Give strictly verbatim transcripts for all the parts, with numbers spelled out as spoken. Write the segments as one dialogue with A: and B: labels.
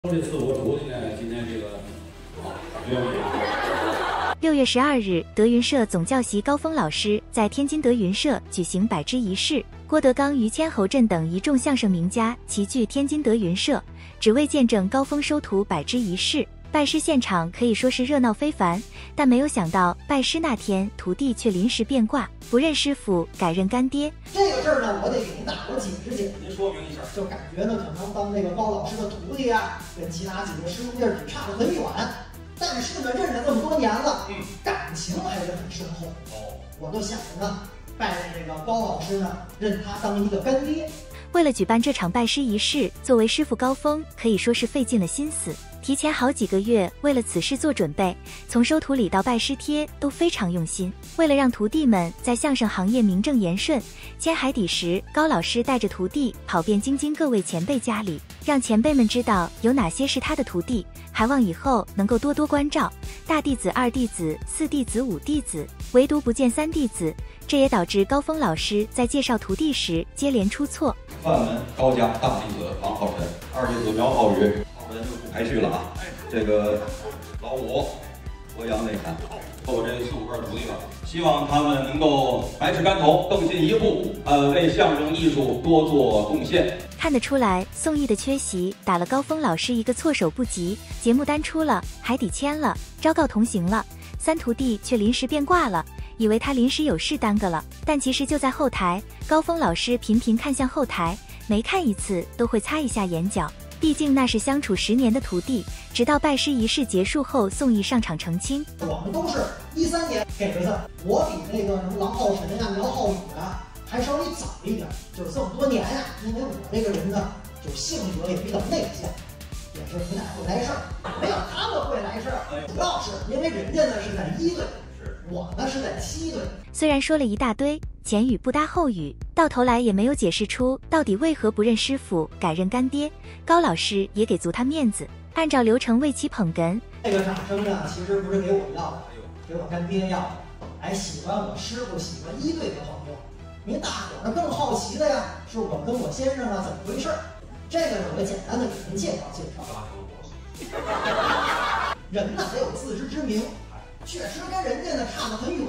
A: 这次我徒弟呢，今天这个啊，不用
B: 六月十二日，德云社总教习高峰老师在天津德云社举行拜师仪式，郭德纲、于谦、侯震等一众相声名家齐聚天津德云社，只为见证高峰收徒拜师仪式。拜师现场可以说是热闹非凡，但没有想到拜师那天，徒弟却临时变卦，不认师傅，改认干爹。
C: 这个事儿呢，我得给您大伙解释解释。
A: 您说明一下，
C: 就感觉呢，可能当这个高老师的徒弟啊，跟其他几个师兄弟儿只差得很远。但是呢，认了这么多年了，嗯，感情还是很深厚。哦，我都想着呢，拜这个高老师呢，认他当一个干爹。
B: 为了举办这场拜师仪式，作为师傅高峰可以说是费尽了心思，提前好几个月为了此事做准备，从收徒礼到拜师帖都非常用心。为了让徒弟们在相声行业名正言顺，签海底时，高老师带着徒弟跑遍京津各位前辈家里，让前辈们知道有哪些是他的徒弟，还望以后能够多多关照。大弟子、二弟子、四弟子、五弟子，唯独不见三弟子，这也导致高峰老师在介绍徒弟时接连出错。
D: 范门高家大弟子王浩辰，二弟子苗浩宇，浩辰就不排序了啊。这个老五博阳内涵，我这四五个徒弟了，希望他们能够百尺竿头，更进一步，呃，为相声艺术多做贡献。
B: 看得出来，宋轶的缺席打了高峰老师一个措手不及。节目单出了，海底签了，昭告同行了，三徒弟却临时变卦了。以为他临时有事耽搁了，但其实就在后台。高峰老师频频看向后台，每看一次都会擦一下眼角，毕竟那是相处十年的徒弟。直到拜师仪式结束后，宋轶上场澄清：
C: 我们都是一三年给儿子，我比那个什么郎浩辰呀、苗浩宇啊还稍微早一点，就是这么多年呀。因为我这个人呢，就性格也比较内向，也是不太会来事儿，没有他们会来事儿，主要是因为人家呢是在一队。我呢是在七队，
B: 虽然说了一大堆，前语不搭后语，到头来也没有解释出到底为何不认师傅，改认干爹。高老师也给足他面子，按照流程为其捧哏。
C: 这个掌声呢，其实不是给我要的，给我干爹要的。哎，喜欢我师傅，喜欢一队的朋友，您大伙儿呢更好奇的呀，是我跟我先生啊怎么回事？这个呢，我简单的给您介绍介绍。人呢得有自知之明。确实跟人家呢差得很远，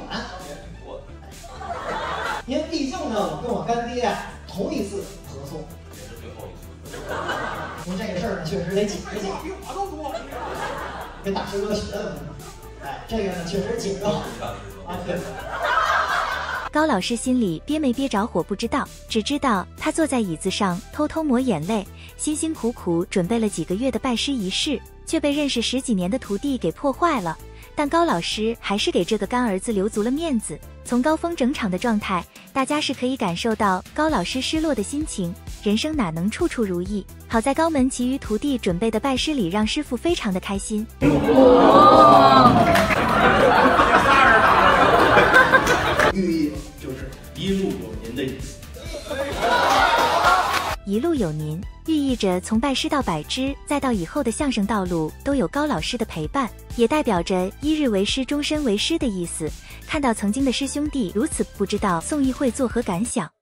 C: 因为毕竟呢，我跟我干爹同一次合作，
D: 也是最后一次。
C: 说这个事儿呢，确实得解释解释。比我都多，跟大师哥学的。哎，这个呢确实解释好啊，对。
B: 高老师心里憋没憋着火不知道，只知道他坐在椅子上偷偷抹眼泪，辛辛苦苦准备了几个月的拜师仪式，却被认识十几年的徒弟给破坏了。但高老师还是给这个干儿子留足了面子。从高峰整场的状态，大家是可以感受到高老师失落的心情。人生哪能处处如意？好在高门其余徒弟准备的拜师礼让师傅非常的开心。
E: 寓意就是一路有您的意思。
B: 一路有您，寓意着从拜师到百知，再到以后的相声道路都有高老师的陪伴，也代表着一日为师，终身为师的意思。看到曾经的师兄弟如此不知道，宋轶会作何感想？